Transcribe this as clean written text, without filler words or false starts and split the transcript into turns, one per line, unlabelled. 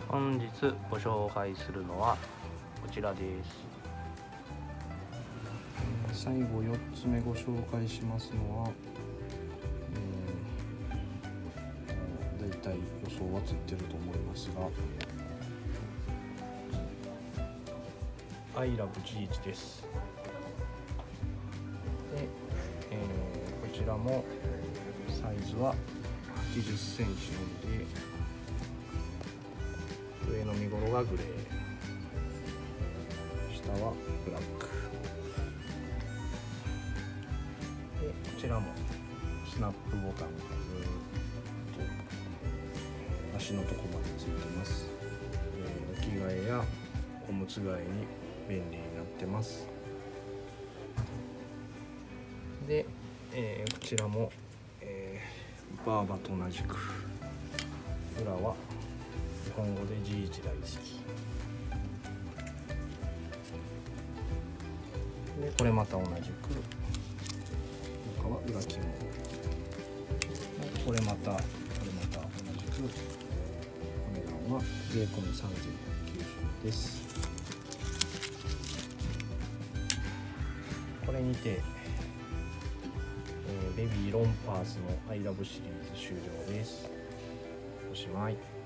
本日ご紹介するのはこちらです。
最後4つ目ご紹介しますのは、だいたい予想はついてると思いますが、I love GH です。で、こちらもサイズは80センチのみで、上の見頃がグレー、下はブラックで、こちらもスナップボタンがずっと足のとこまでついてます。お着替えやおむつ替えに便利になってます。で、こちらも、バーバと同じく裏は日本語で GH 大好きで、これまた同じく中は裏肝、これまた同じくお値段は税込み3090円です。これにて、ベビーロンパースの I love シリーズ終了です。おしまい。